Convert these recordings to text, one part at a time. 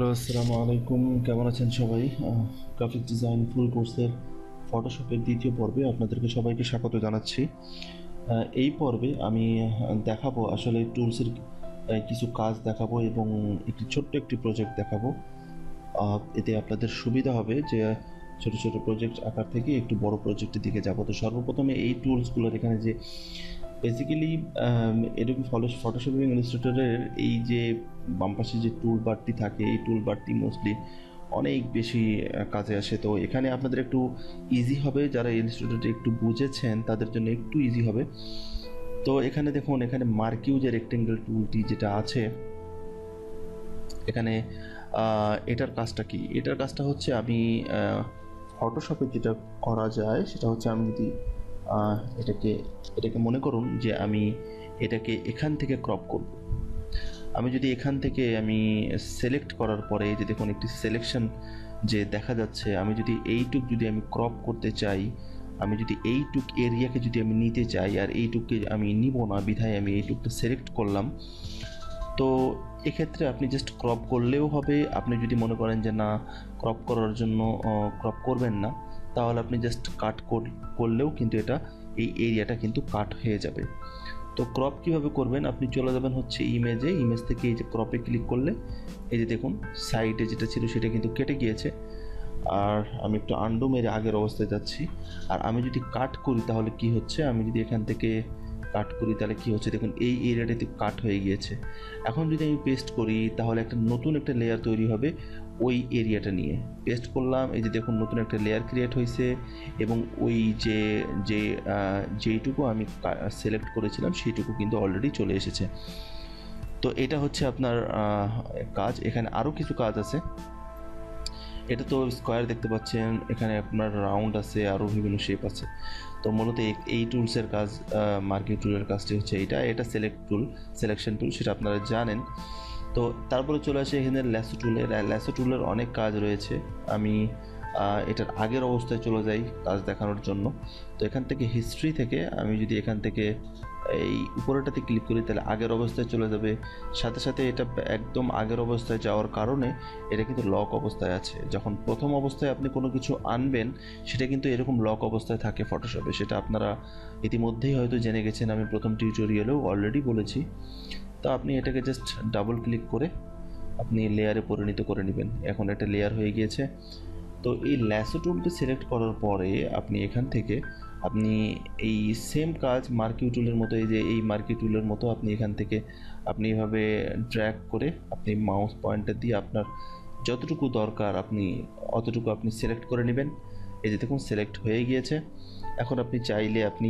Hello, আসসালামু আলাইকুম। কেমন আছেন সবাই? গ্রাফিক ডিজাইন ফুল কোর্সের ফটোশপের দ্বিতীয় পর্বে আপনাদেরকে সবাইকে স্বাগত জানাচ্ছি। এই পর্বে আমি দেখাবো আসলে টুলসের কিছু কাজ দেখাবো এবং ছোট্ট একটি প্রজেক্ট দেখাবো। এতে আপনাদের সুবিধা হবে যে ছোট ছোট প্রজেক্ট আকার থেকে একটু বড় প্রজেক্টের দিকে যাব। তো সর্বপ্রথমে এই টুলসগুলোর এখানে যে বেসিক্যালি এরকম ফটোশপ এবং ইলাস্ট্রেটরের এই যে বাম পাশে যে টুল বারটি থাকে, এই টুল বারটি মোস্টলি অনেক বেশি কাজে আসে। তো এখানে আপনাদের একটু ইজি হবে, যারা ইলাস্ট্রেটরটি একটু বুঝেছেন তাদের জন্য একটু ইজি হবে। তো এখানে দেখুন, এখানে মার্কিউ যে রেক্টেঙ্গেল টুলটি যেটা আছে এখানে, এটার কাজটা কি? এটার কাজটা হচ্ছে আমি ফটোশপে যেটা করা যায় সেটা হচ্ছে আমি যদি এটাকে এটাকে মনে করুন যে আমি এটাকে এখান থেকে ক্রপ করব। আমি যদি এখান থেকে আমি সিলেক্ট করার পরে এই যে দেখুন একটি সিলেকশন যে দেখা যাচ্ছে, আমি যদি এইটুক যদি আমি ক্রপ করতে চাই, আমি যদি এইটুক এরিয়াকে যদি আমি নিতে চাই আর এইটুককে আমি নিব না বিধায় আমি এইটুকটা সিলেক্ট করলাম। তো এক্ষেত্রে আপনি জাস্ট ক্রপ করলেও হবে। আপনি যদি মনে করেন যে না, ক্রপ করার জন্য ক্রপ করবেন না, তাহলে আপনি জাস্ট কাট করলেও কিন্তু এটা এই এরিয়াটা কিন্তু কাট হয়ে যাবে। তো ক্রপ কিভাবে করবেন, আপনি চলে যাবেন হচ্ছে ইমেজ থেকে এই যে ক্রপে ক্লিক করলে এই যে দেখুন সাইডে যেটা ছিল সেটা কিন্তু কেটে গিয়েছে। আর আমি একটু আন্ডু মেরে আগের অবস্থায় যাচ্ছি। আর আমি যদি কাট করি তাহলে কি হচ্ছে, আমি যদি এখান থেকে কাট করি তাহলে কি হচ্ছে দেখুন, এই এরিয়াটাতে কাট হয়ে গিয়েছে। এখন যদি আমি পেস্ট করি তাহলে একটা নতুন একটা লেয়ার তৈরি হবে ওই এরিয়াটা নিয়ে। পেস্ট করলাম, এই যে দেখুন নতুন একটা লেয়ার ক্রিয়েট হয়েছে এবং ওই যে যে যেইটুকু আমি সিলেক্ট করেছিলাম সেইটুকু কিন্তু অলরেডি চলে এসেছে। তো এটা হচ্ছে আপনার কাজ। এখানে আরও কিছু কাজ আছে। এটা তো স্কোয়ার দেখতে পাচ্ছেন, এখানে আপনার রাউন্ড আছে, আরও বিভিন্ন শেপ আছে। তো মূলত এই টুলসের কাজ, মার্কিং টুলের কাজটি হচ্ছে এটা সিলেকশন টুল, সেটা আপনারা জানেন। তো তারপরে চলে আসে এখানে ল্যাসো টুলের অনেক কাজ রয়েছে। আমি এটার আগের অবস্থায় চলে যাই কাজ দেখানোর জন্য। তো এখান থেকে হিস্ট্রি থেকে আমি যদি এখান থেকে এই উপরেটাতে ক্লিক করি তাহলে আগের অবস্থায় চলে যাবে। সাথে সাথে এটা একদম আগের অবস্থায় যাওয়ার কারণে এটা কিন্তু লক অবস্থায় আছে। যখন প্রথম অবস্থায় আপনি কোনো কিছু আনবেন সেটা কিন্তু এরকম লক অবস্থায় থাকে ফটোশপে, সেটা আপনারা ইতিমধ্যেই হয়তো জেনে গেছেন, আমি প্রথম টিউটোরিয়ালেও অলরেডি বলেছি। তো আপনি এটাকে জাস্ট ডাবল ক্লিক করে আপনি লেয়ারে পরিণত করে নেবেন। এখন এটা লেয়ার হয়ে গিয়েছে। তো এই ল্যাসো টুলটি সিলেক্ট করার পরে আপনি এখান থেকে আপনি এই সেম কাজ মার্কিউ টুলের মতো, এই যে এই মার্কিউ টুলের মতো আপনি এখান থেকে আপনি এভাবে ড্র্যাগ করে আপনি মাউস পয়েন্টার দিয়ে আপনার যতটুকু দরকার আপনি অতটুকু আপনি সিলেক্ট করে নেবেন। এই যে দেখুন সিলেক্ট হয়ে গিয়েছে। এখন আপনি চাইলে আপনি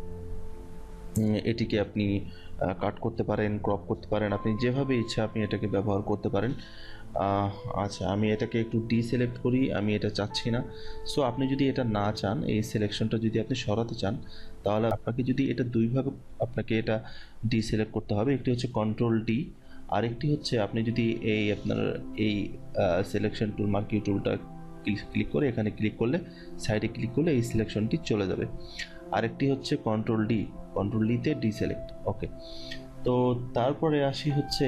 এটিকে আপনি কাট করতে পারেন, ক্রপ করতে পারেন, আপনি যেভাবে ইচ্ছা আপনি এটাকে ব্যবহার করতে পারেন। আচ্ছা, আমি এটাকে একটু ডিসিলেক্ট করি, আমি এটা চাচ্ছি না। সো আপনি যদি এটা না চান, এই সিলেকশনটা যদি আপনি সরাতে চান, তাহলে আপনাকে যদি এটা দুইভাবে আপনাকে এটা ডিসিলেক্ট করতে হবে। একটি হচ্ছে কন্ট্রোল ডি, আরেকটি হচ্ছে আপনি যদি এই আপনার এই সিলেকশন টুল মার্কিং টুলটা ক্লিক করে এখানে ক্লিক করলে, সাইডে ক্লিক করলে এই সিলেকশনটি চলে যাবে। আরেকটি হচ্ছে কন্ট্রোল ডিতে ডিসিলেক্ট। ওকে, তো তারপরে আসি হচ্ছে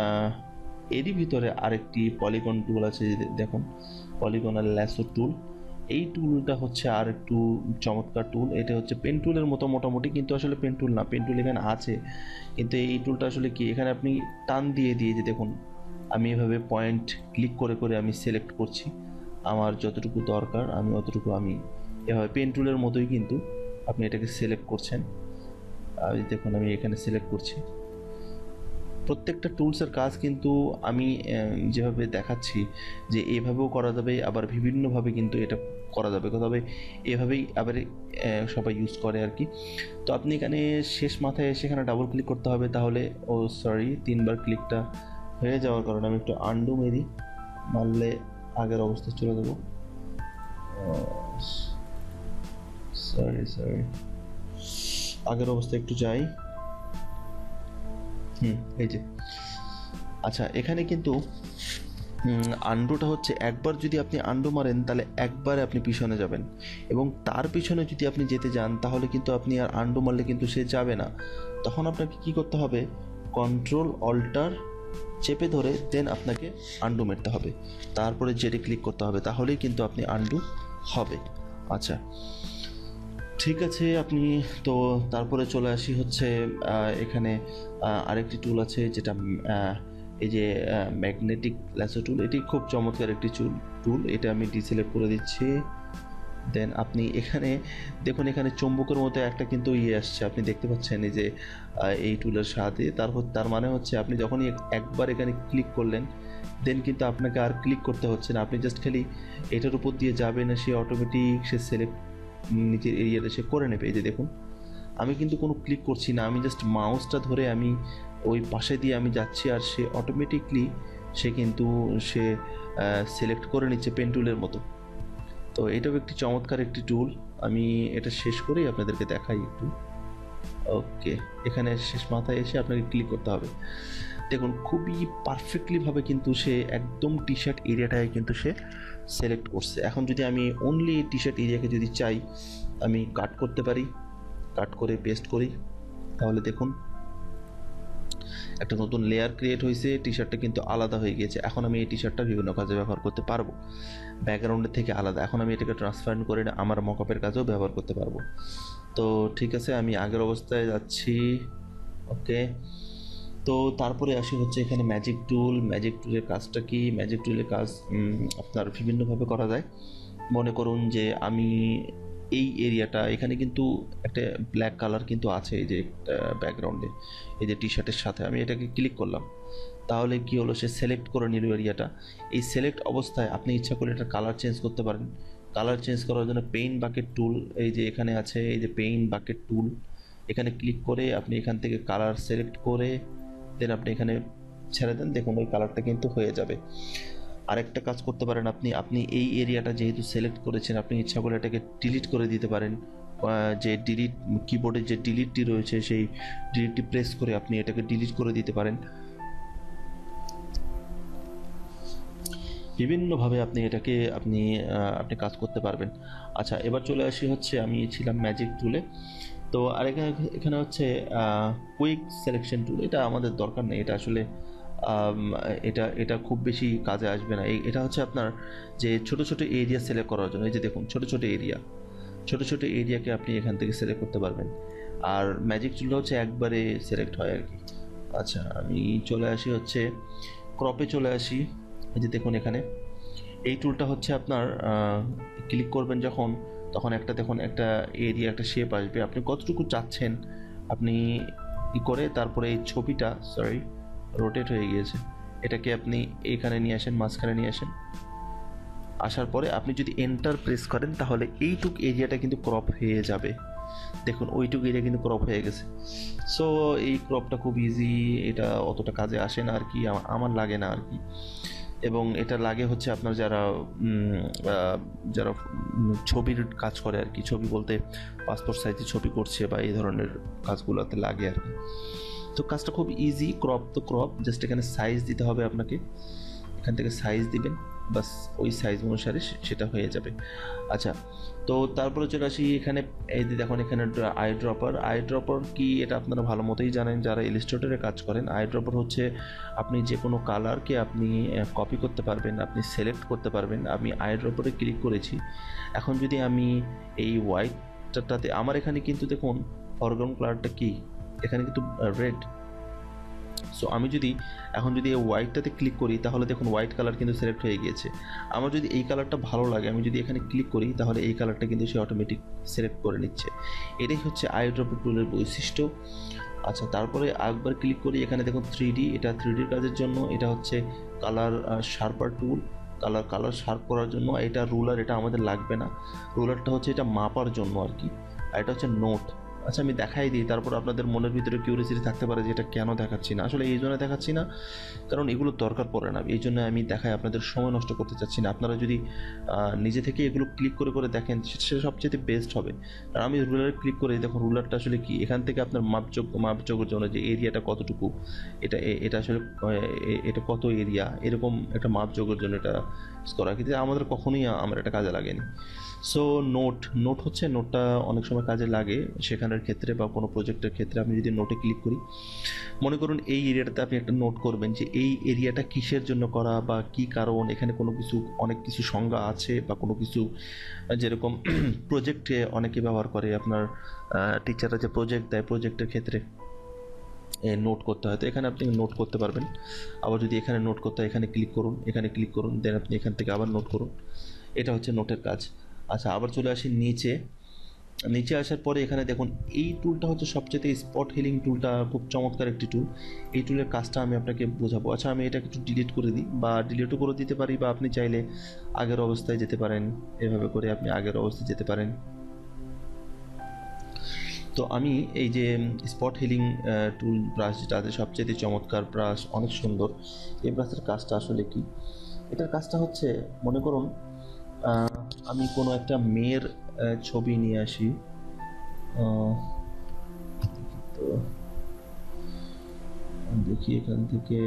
এরই ভিতরে আরেকটি পলিগন টুল আছে, দেখুন পলিগনাল ল্যাসো টুল। এই টুলটা হচ্ছে আর একটু চমৎকার টুল। এটা হচ্ছে পেন টুলের মতো মোটামুটি, কিন্তু আসলে পেন টুল না, পেন টুল এখানে আছে কিন্তু এই টুলটা আসলে কি, এখানে আপনি টান দিয়ে যে দেখুন আমি এভাবে পয়েন্ট ক্লিক করে করে আমি সিলেক্ট করছি আমার যতটুকু দরকার, আমি অতটুকু আমি এভাবে পেন টুলের মতোই কিন্তু আপনি এটাকে সিলেক্ট করছেন। দেখুন আমি এখানে সিলেক্ট করছি। প্রত্যেকটা টুলসের কাজ কিন্তু আমি যেভাবে দেখাচ্ছি যে এভাবেও করা যাবে, আবার বিভিন্নভাবে কিন্তু এটা করা যাবে, তবে এভাবেই আবার সবাই ইউজ করে আর কি। তো আপনি এখানে শেষ মাথায় এসে এখানে ডাবল ক্লিক করতে হবে, তাহলে সরি 3বার ক্লিকটা হয়ে যাওয়ার কারণে আমি একটু আন্ডু মারলে আগের অবস্থায় চলে যাবো। সরি আগের অবস্থায় একটু যাই। এই যে আচ্ছা, এখানে কিন্তু আন্ডুটা হচ্ছে একবার যদি আপনি আন্ডু মারেন তাহলে একবারে আপনি পিছনে যাবেন, এবং তার পিছনে যদি আপনি যেতে যান তাহলে কিন্তু আপনি আর আন্ডু মারলে কিন্তু সে যাবে না। তখন আপনাকে কি করতে হবে, কন্ট্রোল অল্টার চেপে ধরে দেন আপনাকে আন্ডু মারতে হবে, তারপরে জেডে ক্লিক করতে হবে, তাহলেই কিন্তু আপনি আন্ডু হবে। আচ্ছা ঠিক আছে, আপনি তো তারপরে চলে আসি হচ্ছে এখানে আরেকটি টুল আছে যেটা এই যে ম্যাগনেটিক ল্যাসো টুল। এটি খুব চমৎকার একটি টুল। এটা আমি ডিসিলেক্ট করে দিচ্ছি। দেন আপনি এখানে দেখুন, এখানে চুম্বকের মতো একটা কিন্তু আসছে, আপনি দেখতে পাচ্ছেন এই যে এই টুলের সাথে। তার মানে হচ্ছে আপনি যখনই একবার এখানে ক্লিক করলেন দেন কিন্তু আপনাকে আর ক্লিক করতে হচ্ছে না, আপনি জাস্ট খালি এটার উপর দিয়ে যাবেন, সে অটোমেটিক সে সিলেক্ট নিচের এরিয়াটা সে করে নেবে। এই যে দেখুন, আমি কিন্তু কোনো ক্লিক করছি না, আমি জাস্ট মাউসটা ধরে আমি ওই পাশে দিয়ে আমি যাচ্ছি, আর সে অটোমেটিকলি সে কিন্তু সে সিলেক্ট করে নিচ্ছে পেন টুলের মতো। তো এটাও একটি চমৎকার একটি টুল। আমি এটা শেষ করেই আপনাদেরকে দেখাই একটু। ওকে, এখানে শেষ মাথায় এসে আপনাকে ক্লিক করতে হবে। দেখুন খুবই পারফেক্টলিভাবে কিন্তু সে একদম টি শার্ট এরিয়াটায় কিন্তু সে সিলেক্ট করছে। এখন যদি আমি অনলি টি শার্ট এরিয়াকে যদি চাই, আমি কাট করতে পারি, কাট করে পেস্ট করি, তাহলে দেখুন একটা নতুন লেয়ার ক্রিয়েট হয়েছে, টি শার্টটা কিন্তু আলাদা হয়ে গিয়েছে। এখন আমি এই টি শার্টটা বিভিন্ন কাজে ব্যবহার করতে পারবো, ব্যাকগ্রাউন্ডের থেকে আলাদা। এখন আমি এটাকে ট্রান্সফার করে আমার মকআপের কাজেও ব্যবহার করতে পারবো। তো ঠিক আছে, আমি আগের অবস্থায় যাচ্ছি। ওকে, তো তারপরে আসি হচ্ছে এখানে ম্যাজিক টুল। ম্যাজিক টুলের কাজটা কি? ম্যাজিক টুলের কাজ আপনার বিভিন্নভাবে করা যায়। মনে করুন যে আমি এই এরিয়াটা, এখানে কিন্তু একটা ব্ল্যাক কালার কিন্তু আছে এই যে ব্যাকগ্রাউন্ডে, এই যে টি শার্টের সাথে আমি এটাকে ক্লিক করলাম, তাহলে কি হলো, সে সিলেক্ট করে নিল এরিয়াটা। এই সিলেক্ট অবস্থায় আপনি ইচ্ছা করে এটা কালার চেঞ্জ করতে পারেন। কালার চেঞ্জ করার জন্য পেইন্ট বাকেট টুল এই যে এখানে আছে, এই যে পেইন্ট বাকেট টুল, এখানে ক্লিক করে আপনি এখান থেকে কালার সিলেক্ট করে দেন আপনি এখানে ছেড়ে দেন, দেখুন ওই কালারটা কিন্তু হয়ে যাবে। আরেকটা কাজ করতে পারেন আপনি, এই এরিয়াটা যেহেতু সিলেক্ট করেছেন, আপনি ইচ্ছা করে এটাকে ডিলিট করে দিতে পারেন। যে ডিলিট কিবোর্ডে যে ডিলিটটি রয়েছে, সেই ডিলিটটি প্রেস করে আপনি এটাকে ডিলিট করে দিতে পারেন। বিভিন্নভাবে আপনি এটাকে আপনি কাজ করতে পারবেন। আচ্ছা, এবার চলে আসি হচ্ছে আমি ছিলাম ম্যাজিক টুলে। তো আর এখানে হচ্ছে কুইক সিলেকশন টুল। এটা আমাদের দরকার নেই, এটা আসলে এটা খুব বেশি কাজে আসবে না। এটা হচ্ছে আপনার যে ছোট ছোট এরিয়া সিলেক্ট করার জন্য। এই যে দেখুন ছোট ছোট এরিয়াকে আপনি এখান থেকে সিলেক্ট করতে পারবেন। আর ম্যাজিক টুলটা হচ্ছে একবারে সিলেক্ট হয় আর কি। আচ্ছা, আমি চলে আসি হচ্ছে ক্রপে চলে আসি। এই যে দেখুন এখানে এই টুলটা হচ্ছে আপনার ক্লিক করবেন যখন, তখন দেখুন একটা এরিয়া, একটা শেপ আসবে, আপনি কতটুকু চাচ্ছেন আপনি করে তারপরে এই ছবিটা রোটেট হয়ে গিয়েছে, এটাকে আপনি এখানে নিয়ে আসেন, মাঝখানে নিয়ে আসেন। আসার পরে আপনি যদি এন্টার প্রেস করেন তাহলে এইটুক এরিয়াটা কিন্তু ক্রপ হয়ে যাবে। দেখুন ওইটুকু এরিয়া কিন্তু ক্রপ হয়ে গেছে। সো এই ক্রপটা খুব ইজি, এটা অতটা কাজে আসে না আর কি, আমার লাগে না আর কি। এবং এটা লাগে হচ্ছে আপনার যারা যারা ছবির কাজ করে আর কি, ছবি বলতে পাসপোর্ট সাইজে ছবি করছে বা এই ধরনের কাজগুলোতে লাগে আর কি। তো কাজটা খুব ইজি, ক্রপ তো ক্রপ, জাস্ট এখানে সাইজ দিতে হবে আপনাকে, এখান থেকে সাইজ দিবেন, বাস ওই সাইজ অনুসারে সেটা হয়ে যাবে। আচ্ছা, তো তারপরে চলে আসি এখানে। এই যে দেখুন এখানে আই ড্রপার কি, এটা আপনারা ভালো মতোই জানেন যারা ইলাস্ট্রেটরে কাজ করেন। আই ড্রপার হচ্ছে আপনি যে কোনো কালারকে আপনি কপি করতে পারবেন, আপনি সিলেক্ট করতে পারবেন। আমি আই ড্রপারে ক্লিক করেছি। এখন যদি আমি এই হোয়াইটটাতে, আমার এখানে কিন্তু দেখুন ফরগ্রাউন্ড কালারটা কি, এখানে কিন্তু রেড। সো আমি যদি এখন যদি এই হোয়াইটটাতে ক্লিক করি তাহলে দেখুন হোয়াইট কালার কিন্তু সিলেক্ট হয়ে গিয়েছে। আমার যদি এই কালারটা ভালো লাগে, আমি যদি এখানে ক্লিক করি তাহলে এই কালারটা কিন্তু সে অটোমেটিক সিলেক্ট করে নিচ্ছে। এটাই হচ্ছে আই ড্রপার টুলের বৈশিষ্ট্য। আচ্ছা, তারপরে আরেকবার ক্লিক করি, এখানে দেখুন 3D, এটা 3Dর কাজের জন্য। এটা হচ্ছে colour sharper tool, colour sharp করার জন্য। এটা রুলার, এটা আমাদের লাগবে না, রুলারটা হচ্ছে এটা মাপার জন্য আর কি। আর এটা হচ্ছে নোট। আচ্ছা, আমি দেখাই দিই, তারপর আপনাদের মনের ভিতরে কিউরিয়াসিটি থাকতে পারে যে এটা কেন দেখাচ্ছি না। আসলে এই জন্য দেখাচ্ছি না কারণ এগুলো দরকার পড়ে না, এই জন্য আমি দেখাই, আপনাদের সময় নষ্ট করতে চাচ্ছি না। আপনারা যদি নিজে থেকে এগুলো ক্লিক করে করে দেখেন সেটা সবচেয়ে বেস্ট হবে। আর আমি রুলারে ক্লিক করে দেখুন রুলারটা আসলে কি, এখান থেকে আপনার মাপযোগ্যের জন্য যে এরিয়াটা কতটুকু, এটা আসলে এটা কত এরিয়া, এরকম একটা মাপযোগ্যের জন্য এটা করা, কিন্তু আমাদের কখনোই আমার এটা কাজে লাগেনি। সো নোট হচ্ছে, নোটটা অনেক সময় কাজে লাগে শেখানোর ক্ষেত্রে বা কোনো প্রজেক্টের ক্ষেত্রে। আমি যদি নোটে ক্লিক করি, মনে করুন এই এরিয়াটাতে আপনি একটা নোট করবেন যে এই এরিয়াটা কিসের জন্য করা বা কী কারণ, এখানে কোনো কিছু অনেক কিছু সংজ্ঞা আছে বা কোনো কিছু যেরকম প্রজেক্টে অনেকে ব্যবহার করে, আপনার টিচাররা যে প্রজেক্ট দেয় প্রজেক্টের ক্ষেত্রে নোট করতে হয়, তো এখানে আপনি নোট করতে পারবেন। আবার যদি এখানে নোট করতে হয়, এখানে ক্লিক করুন, দেন আপনি এখান থেকে আবার নোট করুন। এটা হচ্ছে নোটের কাজ। আচ্ছা, আবার চলে আসি নিচে। নিচে আসার পরে এখানে দেখুন এই টুলটা হচ্ছে সবচেয়ে, স্পট হিলিং টুলটা খুব চমৎকার একটি টুল। এই টুলের কাজটা আমি আপনাকে বোঝাবো। আচ্ছা, আমি এটাকে একটু ডিলিট করে দিই বা ডিলিটও করে দিতে পারি, বা আপনি চাইলে আগের অবস্থায় যেতে পারেন। এভাবে করে আপনি আগের অবস্থায় যেতে পারেন। তো আমি এই যে স্পট হিলিং টুল ব্রাশ, যেটা আছে সবচেয়ে চমৎকার ব্রাশ, অনেক সুন্দর, এই ব্রাশের কাজটা আসলে কি? এটার কাজটা হচ্ছে, মনে করুন আমি কোনো একটা মেয়ের ছবি নিয়ে আসি। তো দেখি এখান থেকে,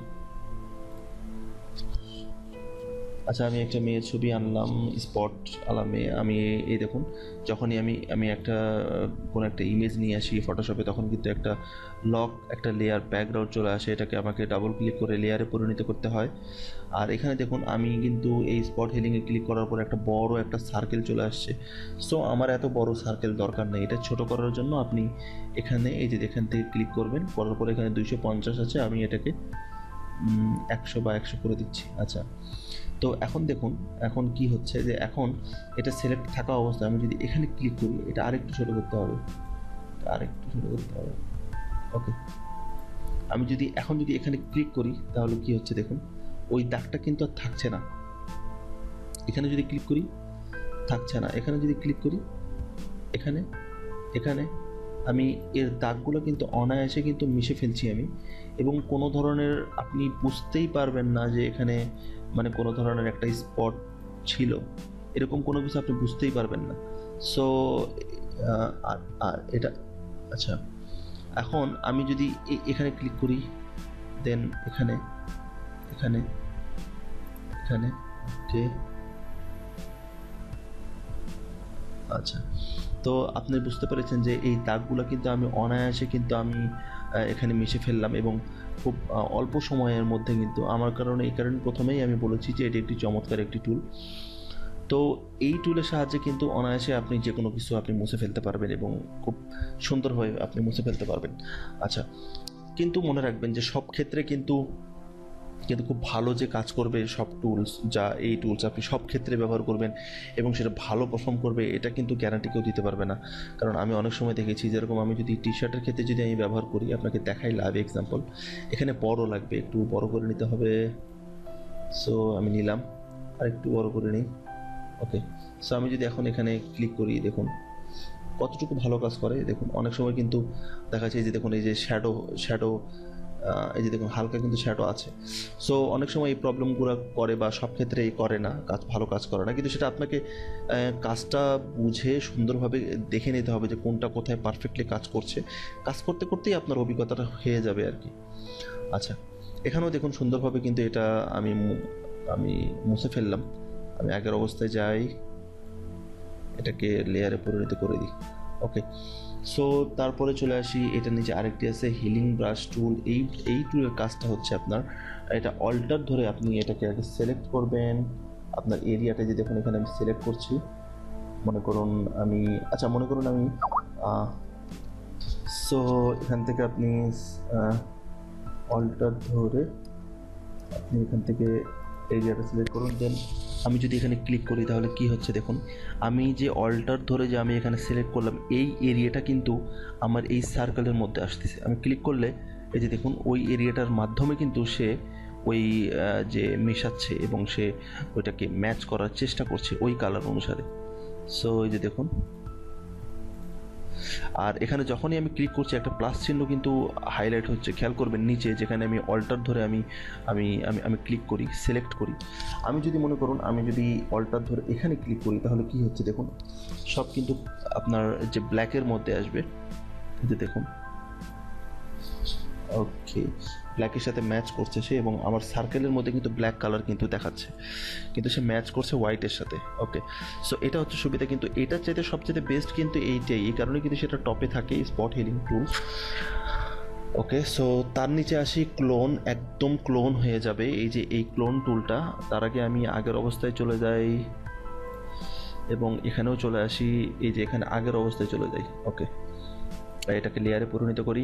আচ্ছা আমি একটা মেয়ের ছবি আনলাম, স্পট আলামে। আমি এই দেখুন, যখনই আমি একটা কোনো একটা ইমেজ নিয়ে আসি ফটোশপে, তখন কিন্তু একটা লেয়ার ব্যাকগ্রাউন্ড চলে আসে। এটাকে আমাকে ডাবল ক্লিক করে লেয়ারে পরিণত করতে হয়। আর এখানে দেখুন আমি কিন্তু এই স্পট হিলিংয়ে ক্লিক করার পর একটা বড় একটা সার্কেল চলে আসছে। সো আমার এত বড় সার্কেল দরকার নেই। এটা ছোট করার জন্য আপনি এখানে এই যে এখান থেকে ক্লিক করবেন, করার পর এখানে 250 আছে, আমি এটাকে 100 বা 100 করে দিচ্ছি। আচ্ছা, তো এখন দেখুন এখন কি হচ্ছে, যে এখন এটা সিলেক্ট থাকা অবস্থায় আমি যদি এখানে ক্লিক করি, এটা আরেকটু ছোটো করতে হবে, ওকে। আমি যদি এখানে ক্লিক করি, তাহলে কি হচ্ছে দেখুন, ওই দাগটা কিন্তু আর থাকছে না। এখানে যদি ক্লিক করি, থাকছে না। এখানে যদি ক্লিক করি, এখানে এখানে আমি এর দাগগুলো কিন্তু অনায়াসে কিন্তু মিশে ফেলছি আমি, এবং কোনো ধরনের আপনি বুঝতেই পারবেন না যে এখানে মানে কোনো ধরনের একটা স্পট ছিল, এরকম কোনো কিছু আপনি বুঝতেই পারবেন না। সো আর আর এটা, আচ্ছা এখন আমি যদি এখানে ক্লিক করি, দেন এখানে এখানে এখানে ওকে। আচ্ছা, তো আপনি বুঝতে পেরেছেন যে এই দাগগুলো কিন্তু আমি অনায়াসে কিন্তু আমি এখানে মিশে ফেললাম, এবং খুব অল্প সময়ের মধ্যে কিন্তু আমার কারণে, এই কারণে প্রথমেই আমি বলেছি যে এটি একটি চমৎকার একটি টুল। তো এই টুলের সাহায্যে কিন্তু অনায়াসে আপনি যে কোনো কিছু আপনি মুছে ফেলতে পারবেন, এবং খুব সুন্দরভাবে আপনি মুছে ফেলতে পারবেন। আচ্ছা, কিন্তু মনে রাখবেন যে সব ক্ষেত্রে কিন্তু কিন্তু খুব ভালো যে কাজ করবে সব টুলস, এই টুলস আপনি সব ক্ষেত্রে ব্যবহার করবেন এবং সেটা ভালো পারফর্ম করবে, এটা কিন্তু গ্যারান্টি কেউ দিতে পারবে না। কারণ আমি অনেক সময় দেখেছি, যেরকম আমি যদি টি শার্টের ক্ষেত্রে যদি আমি ব্যবহার করি, আপনাকে দেখাই লাইভ এক্সাম্পল। এখানে বড় লাগবে, একটু বড় করে নিতে হবে। সো আমি নিলাম, আর একটু বড় করে নিই, ওকে। সো আমি যদি এখন এখানে ক্লিক করি, দেখুন কতটুকু ভালো কাজ করে। দেখুন অনেক সময় কিন্তু দেখা যায় যে দেখুন এই যে শ্যাডো, এই যে দেখুন হালকা কিন্তু শ্যাডো আছে। সো অনেক সময় এই প্রবলেমগুলো করে, বা সব ক্ষেত্রেই করে না, ভালো কাজ করে না, কিন্তু সেটা আপনাকে কাজটা বুঝে সুন্দরভাবে দেখে নিতে হবে যে কোনটা কোথায় পারফেক্টলি কাজ করছে। কাজ করতে করতেই আপনার অভিজ্ঞতাটা হয়ে যাবে আর কি। আচ্ছা, এখানেও দেখুন সুন্দরভাবে কিন্তু এটা আমি মুছে ফেললাম। আমি আগের অবস্থায় যাই, এটাকে লেয়ারে পরিণত করে দিই, ওকে। সো তারপরে চলে আসি, এটা নিচে আরেকটি আছে হিলিং ব্রাশ টুল। এই টুলের কাজটা হচ্ছে আপনার, এটা অল্টার ধরে আপনি এটাকে আগে সিলেক্ট করবেন। আপনার এরিয়াটা যে দেখুন এখানে আমি সিলেক্ট করছি, মনে করুন আমি, আচ্ছা মনে করুন আমি, সো এখান থেকে আপনি অল্টার ধরে আপনি এখান থেকে এরিয়াটা সিলেক্ট করুন। দেন আমি যদি এখানে ক্লিক করি, তাহলে কি হচ্ছে দেখুন, আমি যে অল্টার ধরে যে আমি এখানে সিলেক্ট করলাম, এই এরিয়াটা কিন্তু আমার এই সার্কেলের মধ্যে আসতেছে। আমি ক্লিক করলে এই যে দেখুন ওই এরিয়াটার মাধ্যমে কিন্তু সে ওই যে মেশাচ্ছে, এবং সে ওইটাকে ম্যাচ করার চেষ্টা করছে ওই কালার অনুসারে। সো এই যে দেখুন, আর এখানে যখনই আমি ক্লিক করছি, একটা প্লাস চিহ্ন কিন্তু হাইলাইট হচ্ছে। খেয়াল করবেন নিচে যেখানে আমি অল্টার ধরে আমি আমি আমি আমি ক্লিক করি, সিলেক্ট করি। আমি যদি মনে করুন আমি যদি অল্টার ধরে এখানে ক্লিক করি, তাহলে কি হচ্ছে দেখুন, সব কিন্তু আপনার যে ব্ল্যাকের মধ্যে আসবে, যে দেখুন, ওকে। ব্ল্যাকের সাথে ম্যাচ করছে সে, এবং আমার সার্কেলের মধ্যে কিন্তু ব্ল্যাক কালার কিন্তু দেখাচ্ছে, কিন্তু সে ম্যাচ করছে হোয়াইটের সাথে। ওকে, সো এটা হচ্ছে সুবিধা, কিন্তু এটার চাইতে সবচেয়ে বেস্ট কিন্তু এইটাই, এই কারণে কিন্তু সেটা টপে থাকে, spot healing tool. Okay, so তার নিচে আসি ক্লোন, একদম ক্লোন হয়ে যাবে এই যে এই ক্লোন টুলটা। তার আগে আমি আগের অবস্থায় চলে যাই এবং এখানেও চলে আসি, এই যে এখানে আগের অবস্থায় চলে যাই। ওকে, এটাকে লেয়ারে পরিণত করি।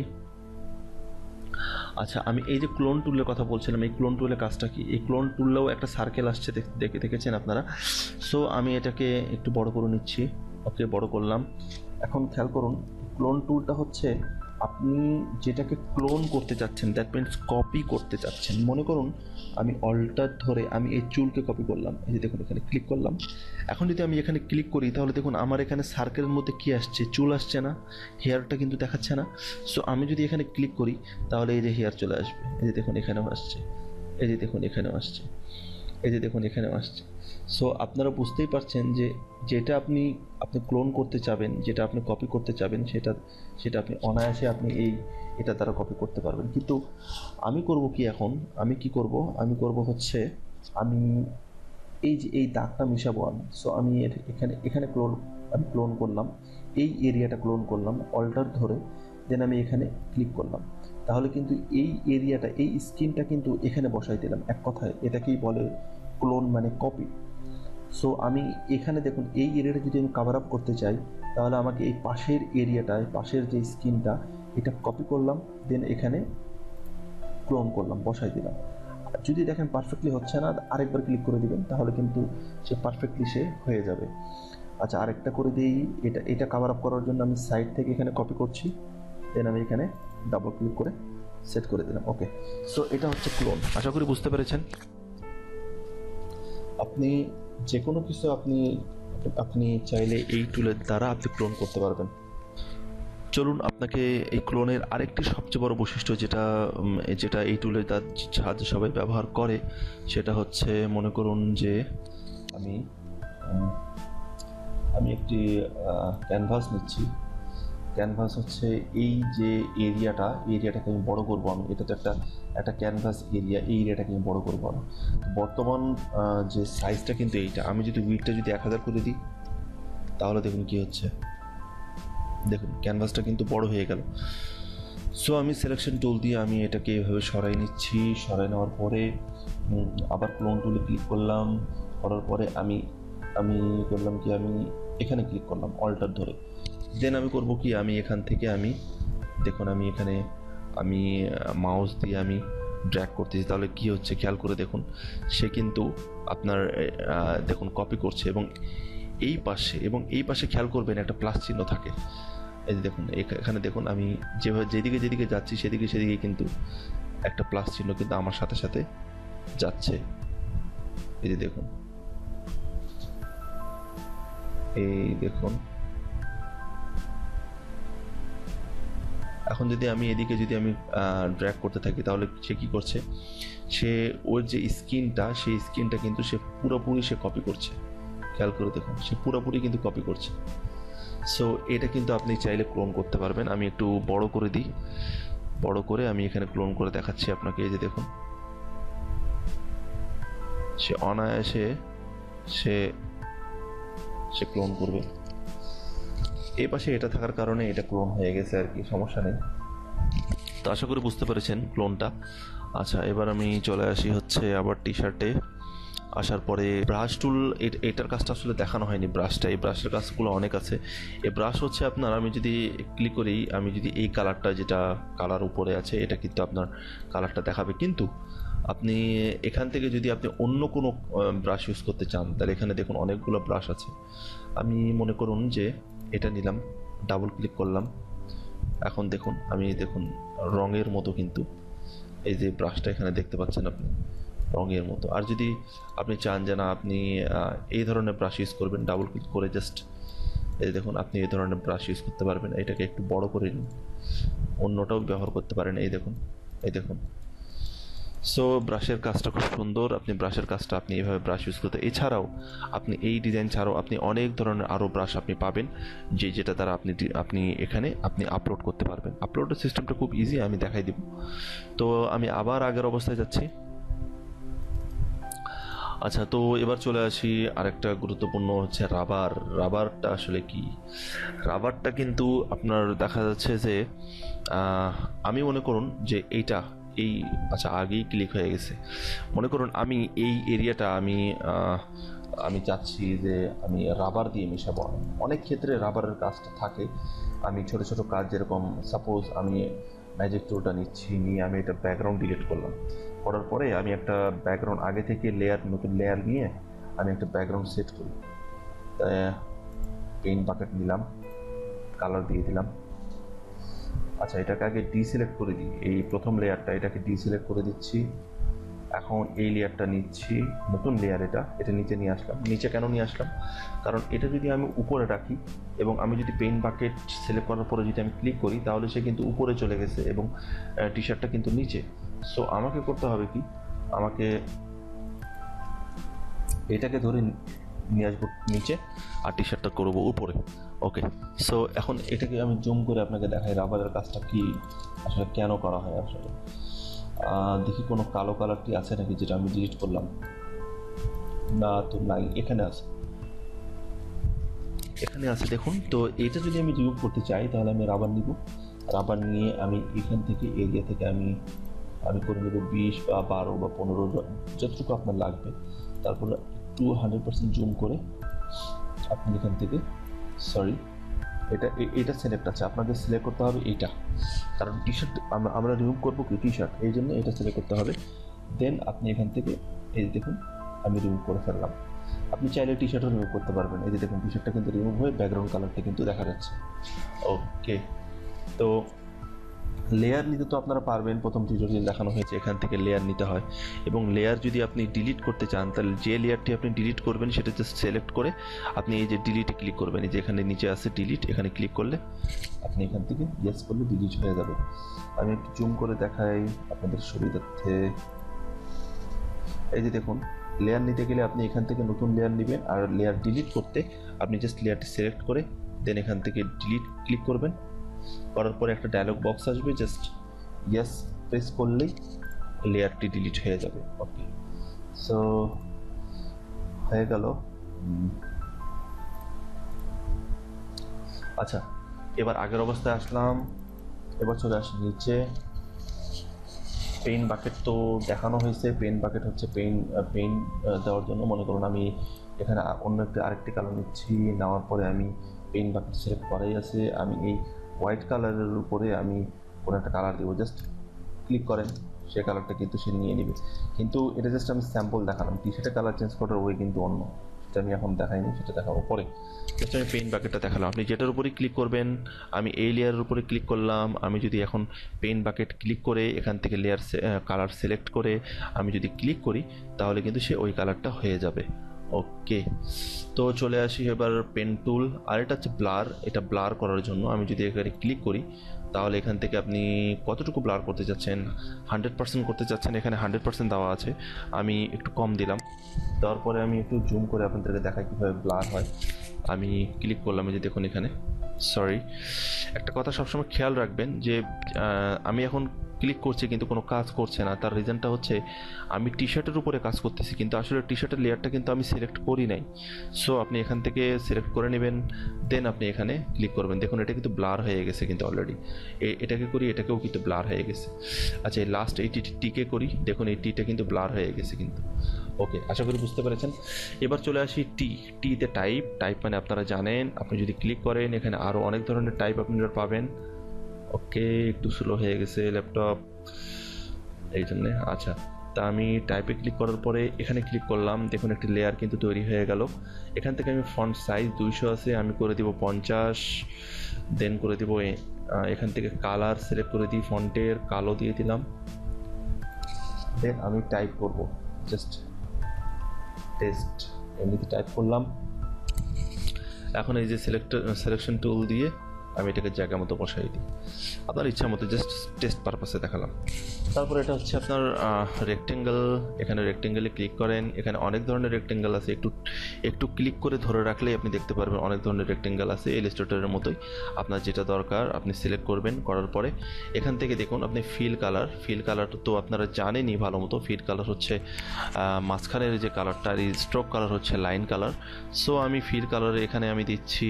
আচ্ছা, আমি এই যে ক্লোন টুলের কথা বলছিলাম, এই ক্লোন টুলের কাজটা কি? এই ক্লোন টুললেও একটা সার্কেল আসছে, দেখেছেন আপনারা? সো আমি এটাকে একটু বড় করে নিচ্ছি। ওকে, বড় করলাম। এখন খেয়াল করুন, ক্লোন টুলটা হচ্ছে আপনি যেটাকে ক্লোন করতে চাচ্ছেন, দ্যাট মিনস কপি করতে চাচ্ছেন। মনে করুন আমি অল্টার ধরে আমি এই চুলকে কপি করলাম, এই যে দেখুন এখানে ক্লিক করলাম। এখন যদি আমি এখানে ক্লিক করি তাহলে দেখুন আমার এখানে সার্কেলের মধ্যে কি আসছে? চুল আসছে না, হেয়ারটা কিন্তু দেখাচ্ছে না। সো আমি যদি এখানে ক্লিক করি তাহলে এই যে হেয়ার চলে আসবে, এই যে দেখুন এখানেও আসছে, এই যে দেখুন এখানেও আসছে, এই যে দেখুন এখানেও আসছে। সো আপনারা বুঝতেই পারছেন যে যেটা আপনি ক্লোন করতে চাবেন, যেটা আপনি কপি করতে চাবেন, সেটা আপনি অনায়াসে আপনি এটা দ্বারা কপি করতে পারবেন। কিন্তু আমি করব কি এখন, আমি কি করব, আমি করব হচ্ছে আমি এই যে এই দাগটা মিশাবো আমি। সো আমি এখানে আমি ক্লোন করলাম, এই এরিয়াটা ক্লোন করলাম অল্টার ধরে, দেন আমি এখানে ক্লিক করলাম। তাহলে কিন্তু এই এরিয়াটা, এই স্কিনটা কিন্তু এখানে বসাই দিলাম। এক কথায় এটাকেই বলে ক্লোন, মানে কপি। সো আমি এখানে দেখুন এই এরিয়াটা যদি আমি কাভার আপ করতে চাই, তাহলে আমাকে এই পাশের এরিয়াটায়, পাশের যে স্কিনটা, এটা কপি করলাম, দেন এখানে ক্লোন করলাম, বসাই দিলাম। যদি দেখেন পারফেক্টলি হচ্ছে না, আরেকবার ক্লিক করে দিবেন, তাহলে কিন্তু সে পারফেক্টলি হয়ে যাবে। আচ্ছা, আরেকটা করে দিই। এটা কাভার আপ করার জন্য আমি সাইড থেকে এখানে কপি করছি, দেন আমি এখানে ডাবল ক্লিক করে সেট করে দিলাম। ওকে, সো এটা হচ্ছে ক্লোন। আশা করি বুঝতে পেরেছেন। আপনি যে কোনো কিছু আপনি চাইলে এই টুলের দ্বারা আপনি ক্লোন করতে পারবেন। চলুন আপনাকে এই ক্লোনের আরেকটি সবচেয়ে বড় বৈশিষ্ট্য, যেটা এই টুলের সাহায্যে সবাই ব্যবহার করে, সেটা হচ্ছে, মনে করুন যে আমি একটি ক্যানভাস নিচ্ছি। ক্যানভাস হচ্ছে এই যে এরিয়াটাকে আমি বড় করবো। আমি এটা তো একটা ক্যানভাস এরিয়া, এই এরিয়াটাকে আমি বড় করবো। আমি বর্তমান যে সাইজটা কিন্তু এইটা, আমি যদি উইডথটা যদি 1000 করে দিই তাহলে দেখুন কি হচ্ছে, দেখুন ক্যানভাসটা কিন্তু বড় হয়ে গেল। সো আমি সিলেকশন টুল দিয়ে আমি এটাকে এভাবে সরাই নিচ্ছি। সরাই নেওয়ার পরে আবার ক্লোন টুলে ক্লিক করলাম, করার পরে আমি করলাম কি, আমি এখানে ক্লিক করলাম অল্টার ধরে। দেন আমি করব কি, আমি এখান থেকে দেখুন আমি এখানে মাউস দিয়ে আমি ড্র্যাগ করতেছি, তাহলে কি হচ্ছে খেয়াল করে দেখুন, সে কিন্তু আপনার দেখুন কপি করছে, এবং এই পাশে খেয়াল করবেন একটা প্লাস চিহ্ন থাকে। এই যে দেখুন এখানে দেখুন, আমি যেদিকে যাচ্ছি সেদিকে কিন্তু একটা প্লাস চিহ্ন কিন্তু আমার সাথে সাথে যাচ্ছে। এই যে দেখুন, এই দেখুন। এখন যদি আমি এদিকে ড্র্যাগ করতে থাকি, তাহলে সে কি করছে, সে ওর যে স্কিনটা, সেই স্কিনটা কিন্তু সে পুরোপুরি কপি করছে। খেয়াল করে দেখুন, সে পুরোপুরি কিন্তু কপি করছে। সো এটা কিন্তু আপনি চাইলে ক্লোন করতে পারবেন। আমি একটু বড় করে দিই, বড় করে আমি এখানে ক্লোন করে দেখাচ্ছি আপনাকে। এই যে দেখুন, সে অনায়াসে সে ক্লোন করবে। এই পাশে এটা থাকার কারণে এটা ক্লোন হয়ে গেছে আর কি, সমস্যা নেই। তো আশা করি বুঝতে পেরেছেন ক্লোনটা। আচ্ছা, এবার আমি চলে আসি হচ্ছে আবার টি শার্টে। আসার পরে ব্রাশ টুল, এটার কাজটা আসলে দেখানো হয়নি। এই ব্রাশের কাজগুলো অনেক আছে। এই ব্রাশ হচ্ছে আপনার, আমি যদি ক্লিক করি, আমি যদি এই কালারটা, যেটা কালার উপরে আছে, এটা কিন্তু আপনার কালারটা দেখাবে। কিন্তু আপনি এখান থেকে যদি আপনি অন্য কোনো ব্রাশ ইউজ করতে চান, তাহলে এখানে দেখুন অনেকগুলো ব্রাশ আছে। আমি মনে করুন যে এটা নিলাম, ডাবল ক্লিক করলাম। এখন দেখুন দেখুন রঙের মতো কিন্তু এই যে ব্রাশটা এখানে দেখতে পাচ্ছেন আপনি, রঙের মতো। আর যদি আপনি চান যে না আপনি এই ধরনের ব্রাশ ইউজ করবেন, ডাবল ক্লিক করে জাস্ট এই দেখুন আপনি এই ধরনের ব্রাশ ইউজ করতে পারবেন। এটাকে একটু বড় করে নিন, অন্যটাও ব্যবহার করতে পারেন। এই দেখুন, সো ব্রাশের কাজটা খুব সুন্দর, আপনি ব্রাশের কাজটা আপনি এইভাবে ব্রাশ ইউজ করতে, এছাড়াও আপনি এই ডিজাইন ছাড়াও আপনি অনেক ধরনের আরও ব্রাশ আপনি পাবেন, যেটা দ্বারা আপনি এখানে আপনি আপলোড করতে পারবেন। আপলোডের সিস্টেমটা খুব ইজি, আমি দেখাই দিব। তো আমি আবার আগের অবস্থায় যাচ্ছি। আচ্ছা, তো এবার চলে আসি আরেকটা গুরুত্বপূর্ণ হচ্ছে রাবার। রাবারটা আসলে কি? রাবারটা কিন্তু আপনার দেখা যাচ্ছে যে আমি মনে করুন যে এই আচ্ছা আগেই ক্লিক হয়ে গেছে। মনে করুন আমি এই এরিয়াটা আমি চাচ্ছি যে আমি রাবার দিয়ে মেশাবো। অনেক ক্ষেত্রে রাবারের কাজটা থাকে, আমি ছোট ছোট কাজ, যেরকম সাপোজ আমি ম্যাজিক টুলটা নিয়ে আমি এটা ব্যাকগ্রাউন্ড ডিলিট করলাম, করার পরে আমি একটা ব্যাকগ্রাউন্ড আগে থেকে নতুন লেয়ার নিয়ে আমি একটা ব্যাকগ্রাউন্ড সেট করি। পেইন্ট বাকেট নিলাম, কালার দিয়ে দিলাম। আচ্ছা, এটাকে আগে ডিসিলেক্ট করে দিই, এই প্রথম লেয়ারটা এটাকে ডিসিলেক্ট করে দিচ্ছি। এখন এই লেয়ারটা নিচ্ছি, নতুন লেয়ার, এটা নিচে নিয়ে আসলাম। নিচে কেন নিয়ে আসলাম? কারণ এটা যদি আমি উপরে রাখি এবং আমি যদি পেইন্ট বাকেট সিলেক্ট করার পরে যদি আমি ক্লিক করি, তাহলে সে কিন্তু উপরে চলে গেছে এবং টি শার্টটা কিন্তু নিচে। সো আমাকে করতে হবে কি, আমাকে এটাকে ধরে নিয়ে আসবো নিচে আর টি শার্টটা করবো উপরে। ওকে, সো এখন এটাকে আমি জুম করে আপনাকে দেখাই রাবারের কাজটা কি আসলে কেন করা হয়। আসলে দেখি কোনো কালো কালারটি আছে নাকি যেটা আমি ডিলিট করলাম। না, তো নাই, এখানে আছে, দেখুন। তো এটা যদি আমি রিমুভ করতে চাই তাহলে আমি রাবার নিব। রাবার নিয়ে আমি এখান থেকে এরিয়া থেকে আমি করে নেব 20 বা 12 বা 15, যতটুকু আপনার লাগবে। তারপর একটু 100% জুম করে আপনি এখান থেকে, সরি, এটা সিলেক্ট আছে, আপনাকে সিলেক্ট করতে হবে এইটা, কারণ টি শার্ট আমরা রিমুভ করবো কি টি শার্ট, এই জন্য এটা সিলেক্ট করতে হবে। দেন আপনি এখান থেকে এই যে দেখুন আমি রিমুভ করে ফেললাম। আপনি চাইলে টি শার্টও রিমুভ করতে পারবেন। এই যে দেখুন টি শার্টটা কিন্তু রিমুভ হয়ে ব্যাকগ্রাউন্ড কালারটা কিন্তু দেখা যাচ্ছে। ওকে, তো লেয়ার নিতে তো আপনারা পারবেন, প্রথম টিউটোরিয়াল দেখানো হয়েছে এখান থেকে লেয়ার নিতে হয়। এবং লেয়ার যদি আপনি ডিলিট করতে চান, তাহলে যে লেয়ারটি আপনি ডিলিট করবেন সেটা জাস্ট সিলেক্ট করে আপনি এই যে ডিলিটে ক্লিক করবেন। এই যে এখানে নিচে আছে ডিলিট, এখানে ক্লিক করলে আপনি এখান থেকে ইয়েস করলে ডিলিট হয়ে যাবে। আমি একটু জুম করে দেখাই আপনাদের সুবিধার্থে। এই যে দেখুন, লেয়ার নিতে গেলে আপনি এখান থেকে নতুন লেয়ার নেবেন, আর লেয়ার ডিলিট করতে আপনি জাস্ট লেয়ারটি সিলেক্ট করে দেন এখান থেকে ডিলিট ক্লিক করবেন। করার পরে একটা ডায়লগ বক্স আসবে, জাস্ট ইয়েস প্রেস করলেই লেয়ারটি ডিলিট হয়ে যাবে। ওকে, সো হয়ে গেল। আচ্ছা, এবার আগের অবস্থায় আসলাম, এবার চলে আসি নিচে। পেইন্ট বাকেট তো দেখানো হয়েছে। পেইন্ট বাকেট হচ্ছে পেইন্ট দেওয়ার জন্য। মনে করুন আমি এখানে অন্য আরেকটি কালার নিচ্ছি, নেওয়ার পরে আমি পেইন্ট বাকেট সিলেক্ট করাই আছে, আমি এই হোয়াইট কালারের উপরে আমি কোনো একটা কালার দেবো, জাস্ট ক্লিক করেন, সে কালারটা কিন্তু সে নিয়ে নেবে। কিন্তু এটা জাস্ট আমি স্যাম্পল দেখালাম, টি শার্টের কালার চেঞ্জ করার ওয়ে কিন্তু অন্য, সেটা আমি এখন দেখাইনি, সেটা দেখাবো পরে। জাস্ট আমি পেইন্ট বাকেটটা দেখালাম। আপনি যেটার উপরেই ক্লিক করবেন, আমি এই লেয়ারের উপরে ক্লিক করলাম, আমি যদি এখন পেইন্ট বাকেট ক্লিক করে এখান থেকে লেয়ার কালার সিলেক্ট করে আমি যদি ক্লিক করি, তাহলে কিন্তু সে ওই কালারটা হয়ে যাবে। ওকে, তো চলে আসি এবার পেন টুল। আর এটা হচ্ছে ব্লার, এটা ব্লার করার জন্য আমি যদি এখানে ক্লিক করি, তাহলে এখান থেকে আপনি কতটুকু ব্লার করতে চাচ্ছেন, 100% করতে চাচ্ছেন, এখানে 100% দেওয়া আছে, আমি একটু কম দিলাম। দেওয়ার পরে আমি একটু জুম করে আপনাদেরকে দেখাই কীভাবে ব্লার হয়। আমি ক্লিক করলাম, এই যে দেখুন এখানে, সরি, একটা কথা সবসময় খেয়াল রাখবেন যে আমি এখন ক্লিক করছি কিন্তু কোনো কাজ করছে না। তার রিজনটা হচ্ছে আমি টি শার্টের উপরে কাজ করতেছি, কিন্তু আসলে টি শার্টের লেয়ারটা কিন্তু আমি সিলেক্ট করি নাই। সো আপনি এখান থেকে সিলেক্ট করে নেবেন, দেন আপনি এখানে ক্লিক করবেন। দেখুন এটা কিন্তু ব্লার হয়ে গেছে কিন্তু অলরেডি। এটাকে করি, এটাকেও কিন্তু ব্লার হয়ে গেছে। আচ্ছা, এই লাস্ট এই টিকে করি, দেখুন এই টিটা কিন্তু ব্লার হয়ে গেছে কিন্তু। ওকে, আশা করি বুঝতে পেরেছেন। এবার চলে আসি টিতে টাইপ মানে আপনারা জানেন, আপনি যদি ক্লিক করেন এখানে আরও অনেক ধরনের টাইপ আপনারা পাবেন। ওকে, একটু স্লো হয়ে গেছে ল্যাপটপ, এই জন্যে। আচ্ছা, তা আমি টাইপে ক্লিক করার পরে এখানে ক্লিক করলাম, দেখুন একটি লেয়ার কিন্তু তৈরি হয়ে গেল। এখান থেকে আমি ফন্ট সাইজ 200 আছে, আমি করে দিব 50, দেন করে দিব এখান থেকে কালার সিলেক্ট করে দিই, ফন্টের কালো দিয়ে দিলাম, দেন আমি টাইপ করব, জাস্ট টেস্ট এমনিতে টাইপ করলাম। এখন এই যে সিলেকশন টুল দিয়ে আমি এটাকে জায়গা মতো বসাই দিই, আপনার ইচ্ছা মতো, জাস্ট টেস্ট পারপাসে দেখালাম। তারপর এটা হচ্ছে আপনার রেক্টেঙ্গেল, এখানে রেক্টেঙ্গেলে ক্লিক করেন, এখানে অনেক ধরনের রেক্টেঙ্গেল আছে, একটু ক্লিক করে ধরে রাখলেই আপনি দেখতে পারবেন অনেক ধরনের রেক্টেঙ্গেল আছে, ইলাস্ট্রেটরের মতোই। আপনার যেটা দরকার আপনি সিলেক্ট করবেন, করার পরে এখান থেকে দেখুন আপনি ফিল কালার তো আপনারা জানেনই ভালো মতো। ফিল কালার হচ্ছে মাঝখানের যে কালারটা, আর এই স্ট্রোক কালার হচ্ছে লাইন কালার। সো আমি ফিল কালারে এখানে আমি দিচ্ছি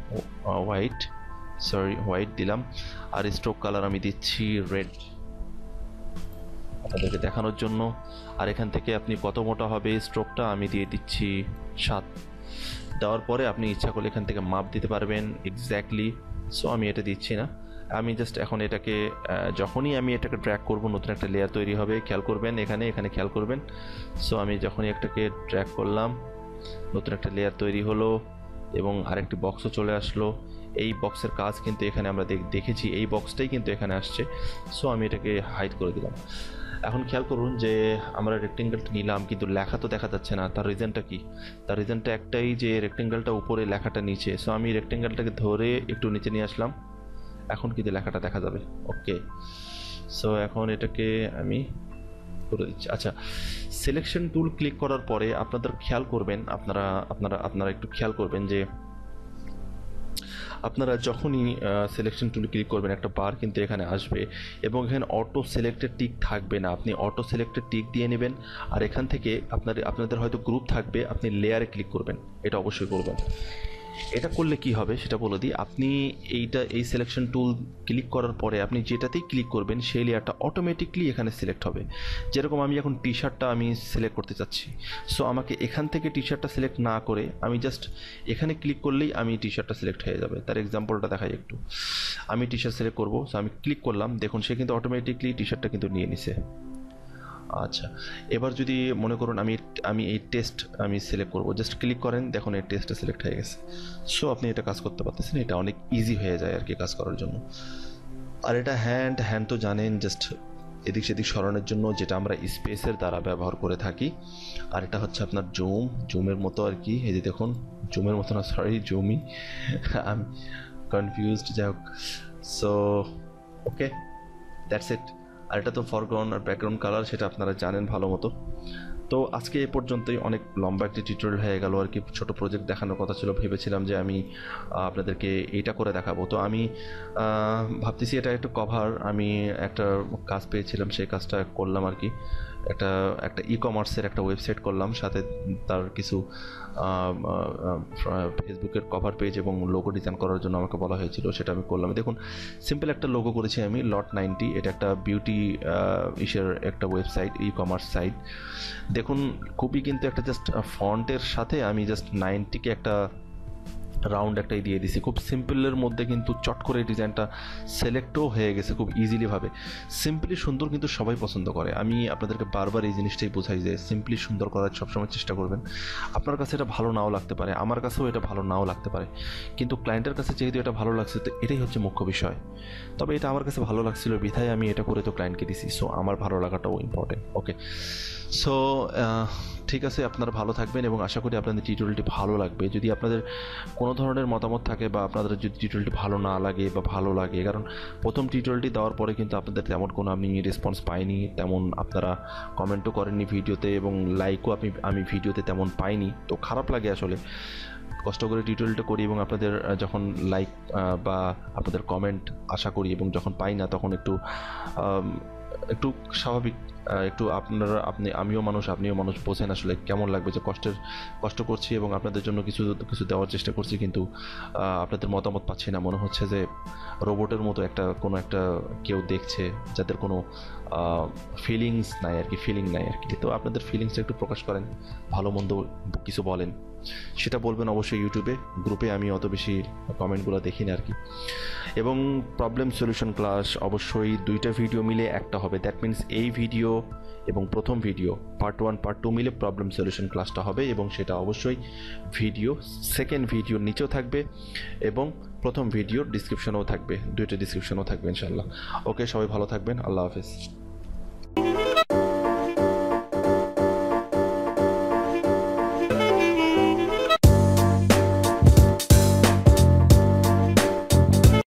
হোয়াইট দিলাম, আর স্ট্রোক কালার আমি দিচ্ছি রেড আপনাদেরকে দেখানোর জন্য। আর এখান থেকে আপনি কত মোটা হবে স্ট্রোকটা আমি দিয়ে দিচ্ছি 7। দেওয়ার পরে আপনি ইচ্ছা করলে এখান থেকে মাপ দিতে পারবেন এক্স্যাক্টলি। সো আমি এটা দিচ্ছি না, আমি জাস্ট এখন এটাকে যখনই আমি এটাকে ড্র্যাগ করব নতুন একটা লেয়ার তৈরি হবে, খেয়াল করবেন এখানে খেয়াল করবেন। সো আমি যখনই একটাকে ড্র্যাগ করলাম নতুন একটা লেয়ার তৈরি হলো এবং আরেকটি বক্সও চলে আসলো। এই বক্সের কাজ কিন্তু এখানে আমরা দেখেছি, এই বক্সটাই কিন্তু এখানে আসছে। সো আমি এটাকে হাইড করে দিলাম। এখন খেয়াল করুন যে আমরা রেক্টেঙ্গেলটা নিলাম কিন্তু লেখা তো দেখা যাচ্ছে না। তার রিজনটা কি? তার রিজনটা একটাই যে রেক্টেঙ্গেলটা উপরে, লেখাটা নিচে। সো আমি রেক্টেঙ্গেলটাকে ধরে একটু নিচে নিয়ে আসলাম, এখন কিন্তু লেখাটা দেখা যাবে। ওকে, সো এখন এটাকে আমি করে দিচ্ছি। আচ্ছা, সিলেকশন টুল ক্লিক করার পরে আপনারা খেয়াল করবেন, আপনারা একটু খেয়াল করবেন যে আপনারা যখনই সিলেকশন টুলে ক্লিক করবেন একটা বার কিন্তু এখানে আসবে এবং এখানে অটো সিলেক্টেড টিক থাকবে না, আপনি অটো সিলেক্টেড টিক দিয়ে নেবেন। আর এখান থেকে আপনাদের হয়তো গ্রুপ থাকবে, আপনি লেয়ারে ক্লিক করবেন, এটা অবশ্যই করবেন। এটা করলে কি হবে সেটা বলে দিই। আপনি এই সিলেকশন টুল ক্লিক করার পরে আপনি যেটাতেই ক্লিক করবেন সেই লেয়ারটা অটোমেটিকলি এখানে সিলেক্ট হবে। যেরকম আমি এখন টি শার্টটা আমি সিলেক্ট করতে চাচ্ছি, সো আমাকে এখান থেকে টি শার্টটা সিলেক্ট না করে আমি জাস্ট এখানে ক্লিক করলেই আমি টি শার্টটা সিলেক্ট হয়ে যাবে। তার এক্সাম্পলটা দেখাই একটু। আমি টি শার্ট সিলেক্ট করবো, সো আমি ক্লিক করলাম, দেখুন সে কিন্তু অটোমেটিকলি টি শার্টটা কিন্তু নিয়ে নিছে। আচ্ছা, এবার যদি মনে করুন আমি এই টেস্ট আমি সিলেক্ট করব, জাস্ট ক্লিক করেন, দেখুন এই টেস্টটা সিলেক্ট হয়ে গেছে। সো আপনি এটা কাজ করতে পারতেছেন, এটা অনেক ইজি হয়ে যায় আর কি কাজ করার জন্য। আর এটা হ্যান্ড তো জানেন, জাস্ট এদিক সেদিক সরানোর জন্য, যেটা আমরা স্পেসের দ্বারা ব্যবহার করে থাকি। আর এটা হচ্ছে আপনার জুমের মতো আর কি, এই যে দেখুন জুমের মতো না, সরি জুমই, আমি কনফিউজড, যাই হোক। So okay, that's it. আর এটা তো ফরগ্রাউন্ড আর ব্যাকগ্রাউন্ড কালার, সেটা আপনারা জানেন ভালো মতো। তো আজকে এ পর্যন্তই, অনেক লম্বা একটি টিউটোরিয়াল হয়ে গেল আর কি। ছোট প্রজেক্ট দেখানোর কথা ছিল, ভেবেছিলাম যে আমি আপনাদেরকে এইটা করে দেখাবো। তো আমি ভাবতেছি এটা একটু কভার, আমি একটা কাজ পেয়েছিলাম, সেই কাজটা করলাম আর কি। একটা ই কমার্সের একটা ওয়েবসাইট করলাম, সাথে তার কিছু ফেসবুকের কভার পেজ এবং লোগো ডিজাইন করার জন্য আমাকে বলা হয়েছিল, সেটা আমি করলাম। দেখুন সিম্পল একটা লোগো করেছি আমি, লট 90, এটা একটা বিউটি ইসের একটা ওয়েবসাইট, ই কমার্স সাইট। দেখুন খুবই কিন্তু একটা জাস্ট ফন্টের সাথে আমি জাস্ট 90কে একটা রাউন্ড একটাই দিয়ে দিছি, খুব সিম্পলের মধ্যে কিন্তু চট করে ডিজাইনটা সিলেক্টও হয়ে গেছে খুব ইজিলি ভাবে। সিম্পলি সুন্দর কিন্তু সবাই পছন্দ করে। আমি আপনাদেরকে বারবার এই জিনিসটাই বোঝাই যে সিম্পলি সুন্দর করার সবসময় চেষ্টা করবেন। আপনার কাছে এটা ভালো নাও লাগতে পারে, আমার কাছেও এটা ভালো নাও লাগতে পারে, কিন্তু ক্লায়েন্টের কাছে যেহেতু এটা ভালো লাগছে তো এটাই হচ্ছে মুখ্য বিষয়। তবে এটা আমার কাছে ভালো লাগছিল বিধায় আমি এটা করে তো ক্লায়েন্টকে দিছি, সো আমার ভালো লাগাটাও ইম্পর্টেন্ট। ওকে, সো ঠিক আছে, আপনারা ভালো থাকবেন এবং আশা করি আপনাদের টিউটোরিয়ালটি ভালো লাগবে। যদি আপনাদের কোনো ধরনের মতামত থাকে বা আপনাদের যদি টিউটোরিয়ালটি ভালো না লাগে বা ভালো লাগে, কারণ প্রথম টিউটোরিয়ালটি দেওয়ার পরে কিন্তু আপনাদের তেমন কোনো আমি রেসপন্স পাইনি, তেমন আপনারা কমেন্টও করেননি ভিডিওতে এবং লাইকও আমি ভিডিওতে তেমন পাইনি, তো খারাপ লাগে আসলে। কষ্ট করে টিউটোরিয়ালটা করি এবং আপনাদের যখন লাইক বা আপনাদের কমেন্ট আশা করি এবং যখন পাই না তখন একটু স্বাভাবিক, একটু আমিও মানুষ আপনিও মানুষ, বোঝেন আসলে কেমন লাগবে যে কষ্ট করছি এবং আপনাদের জন্য কিছু কিছু দেওয়ার চেষ্টা করছি, কিন্তু আপনাদের মতামত পাচ্ছি না। মনে হচ্ছে যে রোবটের মতো কোনো একটা কেউ দেখছে যাদের কোনো ফিলিংস নাই আর কি, তো আপনাদের ফিলিংসটা একটু প্রকাশ করেন, ভালো মন্দ কিছু বলেন, সেটা বলবেন অবশ্যই ইউটিউবে। গ্রুপে আমি অত বেশি কমেন্টগুলো দেখি না আর কি। এবং প্রবলেম সলিউশন ক্লাস অবশ্যই 2টা ভিডিও মিলে একটা হবে, দ্যাট মিনস এই ভিডিও এবং প্রথম ভিডিও পার্ট 1 পার্ট 2 মিলে প্রবলেম সলিউশন ক্লাসটা হবে এবং সেটা অবশ্যই সেকেন্ড ভিডিও নিচেও থাকবে এবং প্রথম ভিডিও ডিসক্রিপশনেও থাকবে, 2টা ডিসক্রিপশনেও থাকবে ইনশাল্লাহ। ওকে, সবাই ভালো থাকবেন, আল্লাহ হাফেজ।